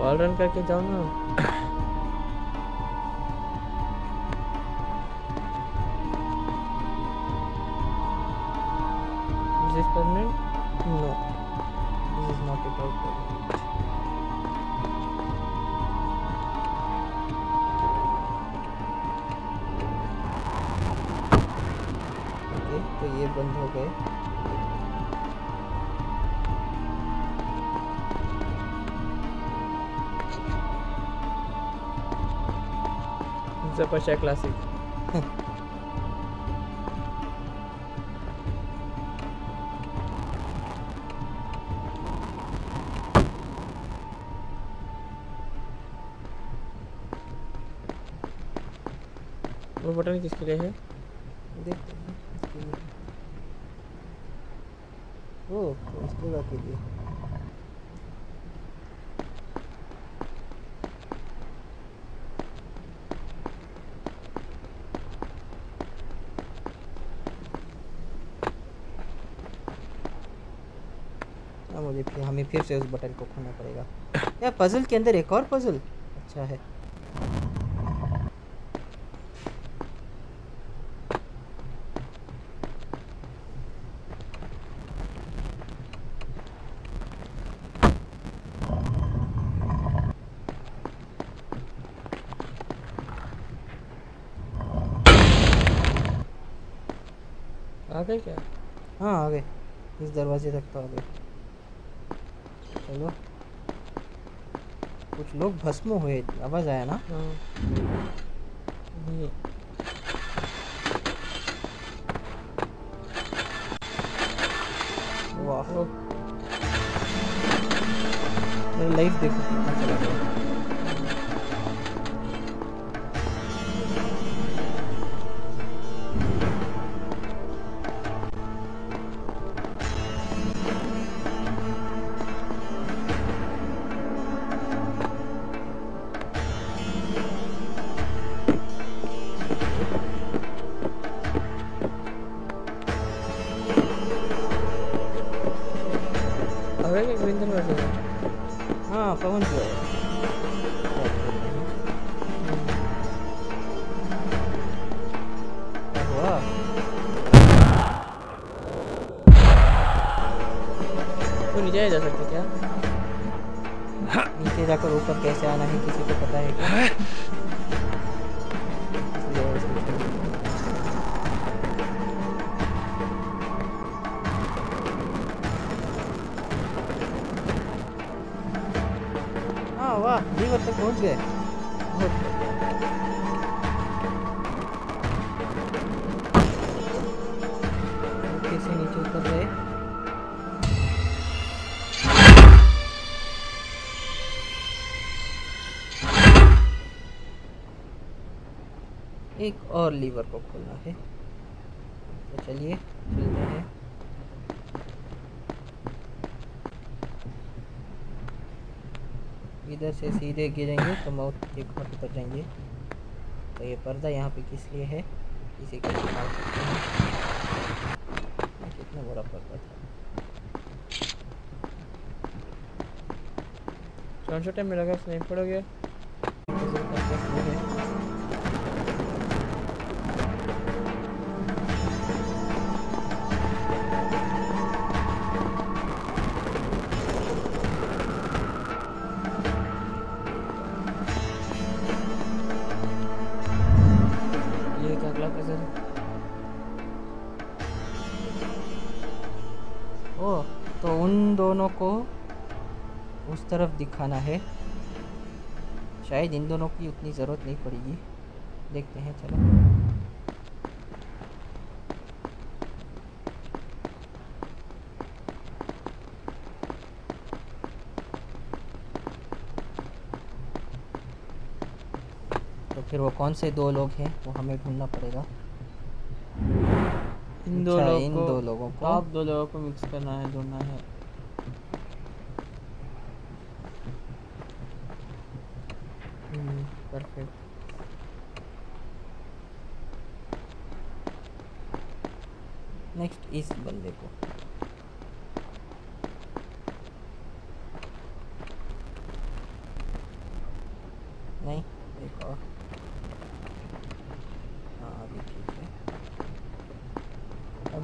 Wall run करके जाओ ना। Is this permanent? No, this is not at all permanent. Okay, तो ये बंद हो गए। Zapasha Classic. वो बटन किसके लिए है? देखते हैं इसके लिए। ओह, तो इस जगह के लिए। मुझे फिर हमें फिर से उस बटन को खोलना पड़ेगा। या पजल के अंदर एक और पजल। अच्छा है। आ गए क्या? हाँ आ गए, इस दरवाजे तक तो आ गए। चलो, कुछ लोग भस्म हुए, आवाज आया ना? वाह, मेरा लाइफ देखो कितना चला गया। हाँ पवन जो है तो नीचे जा सकते क्या? नीचे जाकर ऊपर कैसे आना है किसी को पता है क्या? वाह, लीवर तक पहुंच गए। कैसे नीचे उतर गए? एक और लीवर को खोलना है, तो चलिए चलते हैं। इधर से सीधे गिरेंगे तो मौत के घाट उतर जाएंगे। तो ये पर्दा यहाँ पे किस लिए है, इसी को निकाल सकते हैं। कितना बड़ा पर्दा था। कौन सा टाइम में लगा स्नाइपर हो गया। ओह, तो उन दोनों को उस तरफ दिखाना है। शायद इन दोनों की उतनी ज़रूरत नहीं पड़ेगी, देखते हैं। चलो तो फिर वो कौन से दो लोग हैं वो हमें ढूंढना पड़ेगा। इन दो लोगों को आप दो लोगों को मिक्स करना है, ढूंढना है। परफेक्ट। नेक्स्ट इस बंदे को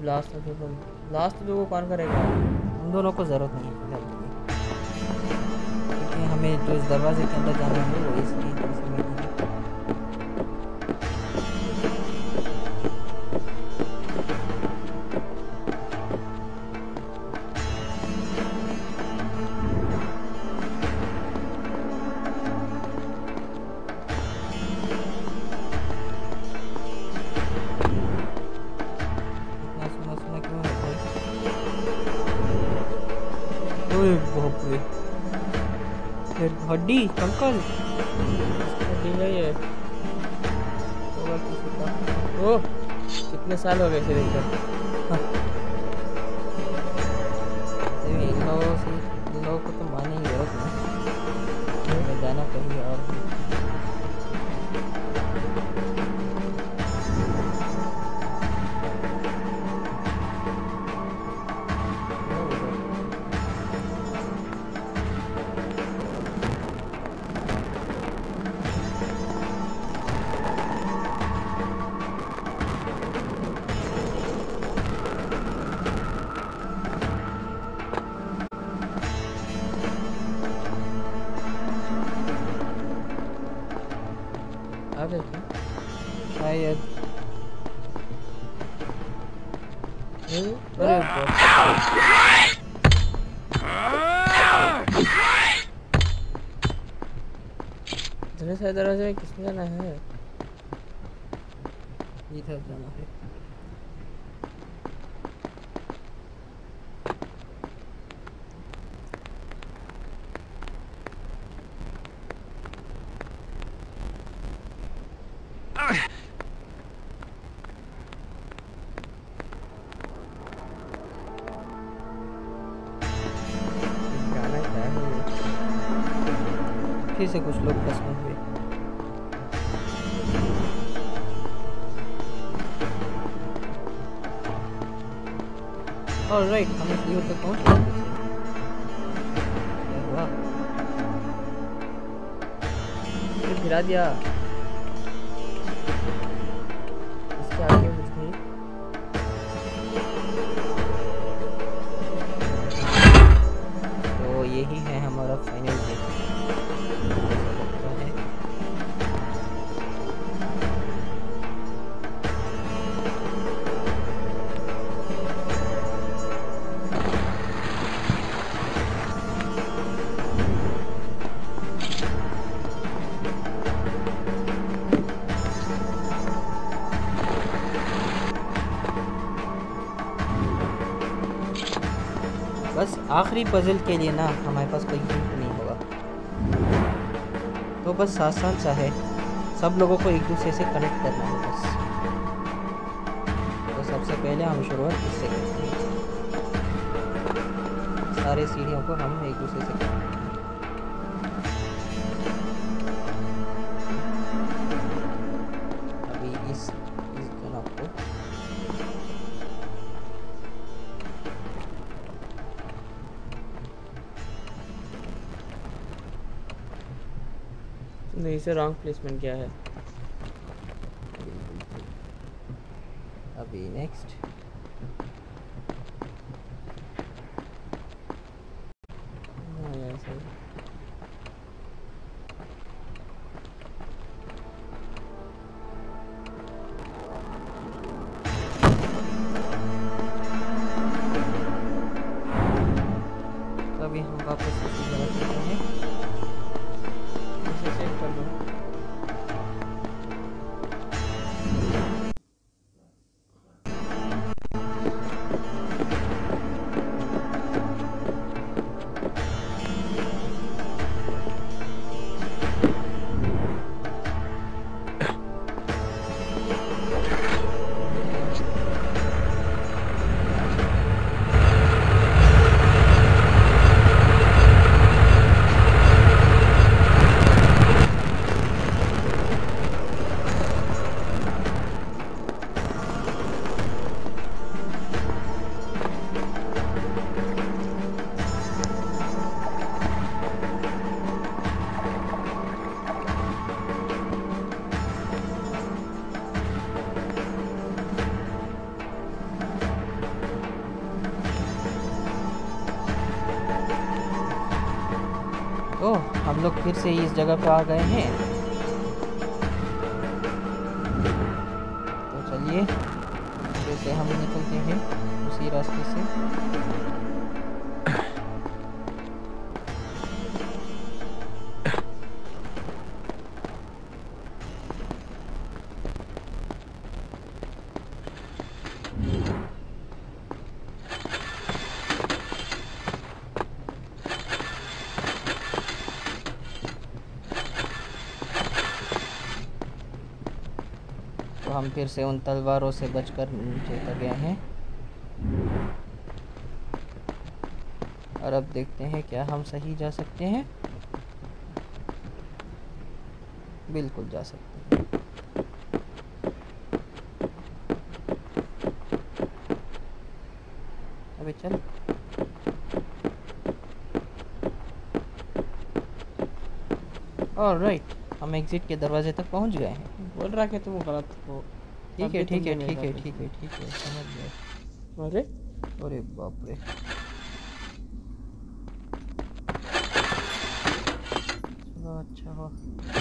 ब्लास्ट तो कौन करेगा? हम दोनों को ज़रूरत नहीं है फिलहाल के लिए, क्योंकि हमें जो इस दरवाजे के अंदर जाना है वो इसलिए इसमें नहीं है। इतना सुना सुना क्यों है भाई? ओए बाप रे, फिर हड्डी कंकल ठीक है ये होगा किसी का। ओ कितने साल हो गए इसे देखकर। इन लोगों को तो मारने की जरूरत नहीं, हमें जाना कहीं और भी। आ देखिए शायद अरे इतने सारे दरवाजे में किसने जाना है? इधर जाना है। गाना क्या है ये? फिर से कुछ लोग बस में हुए। ऑलराइट, हम इस लीवर तक पहुंच गए। क्या हुआ? फिर गिरा दिया इसके आगे कुछ नहीं। तो यही है हमारा फाइनल गेम। लगता है बस आखिरी पजल के लिए ना हमारे पास कोई हिंट नहीं होगा, तो बस आसान सा है, सब लोगों को एक दूसरे से कनेक्ट करना है बस। तो सबसे पहले हम शुरुआत इससे करते हैं, सारे सीढ़ियों को हम एक दूसरे से कनेक्ट करते हैं। अभी इस जनाब को नहीं से रॉन्ग प्लेसमेंट किया है। अभी नेक्स्ट हाँ यार सही। तो अभी हम वापस उसी जगह चलते हैं। इसे चेक कर लो। तो हम लोग फिर से इस जगह पे आ गए हैं। तो चलिए फिर से हम निकलते हैं उसी रास्ते से। तो हम फिर से उन तलवारों से बचकर नीचे उतर गए हैं और अब देखते हैं क्या हम सही जा सकते हैं। बिल्कुल जा सकते हैं। अबे चल। ऑलराइट, हम एग्जिट के दरवाजे तक पहुंच गए हैं। बोल रहा कि तुम गलत हो। ठीक है अब भी ठीक है तुमने ठीक है मेरा ठीक है ठीक है, समझ गए। अरे अरे बाप रे, चलो अच्छा हुआ।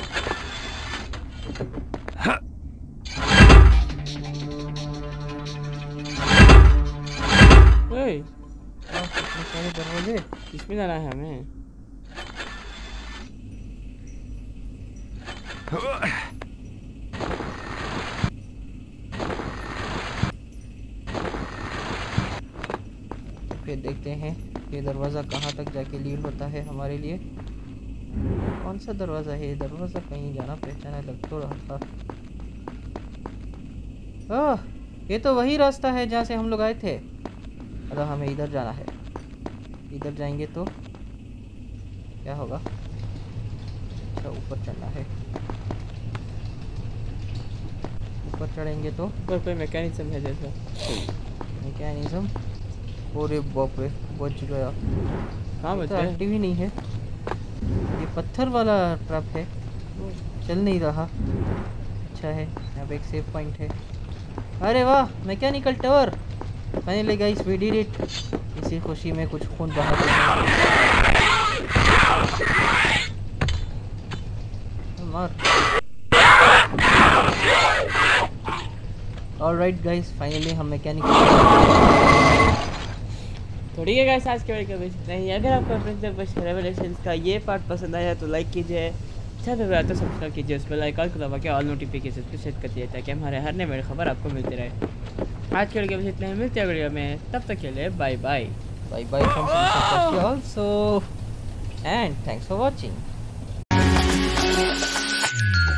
ओए, कितने सारे दरवाजे। इसमें जाना है हमें। फिर देखते हैं ये दरवाज़ा कहाँ तक जाके लीड होता है हमारे लिए। कौन सा दरवाज़ा है ये? दरवाज़ा कहीं जाना पहचाना लग तो रहा था। ओह, ये तो वही रास्ता है जहाँ से हम लोग आए थे। अरे हमें इधर जाना है। इधर जाएंगे तो क्या होगा? अच्छा, ऊपर चढ़ना है। ऊपर चढ़ेंगे तो ऊपर कोई मैकेनिज्म है जैसा। मैकेनिज्म। अरे बाप रे, बच गया। कहाँ बच तो गए? एक्टिव ही नहीं है। ये पत्थर वाला ट्रैप है, चल नहीं रहा। अच्छा है, यहाँ पे एक सेव पॉइंट है। अरे वाह, mechanical tower. Finally guys we did it. इसी खुशी में कुछ खून बहा मार। ऑलराइट गाइस, फाइनली हम मैकेनिकल। तो ठीक है गाइस, आज के वीडियो में इतना ही। अगर आपको प्रिंसिपल बस रेवलेशंस का ये पार्ट पसंद आया तो लाइक कीजिए, अच्छा लगा तो सब्सक्राइब कीजिए, उस पर लाइक और दबा के ऑल नोटिफिकेशन को सेट कर दिए ताकि हमारे हर नए वीडियो खबर आपको मिलती रहे। आज के वीडियो में इतना ही, मिलते हैं वीडियो में, तब तक के लिए bye bye. Bye bye from Sri also, and thanks for watching.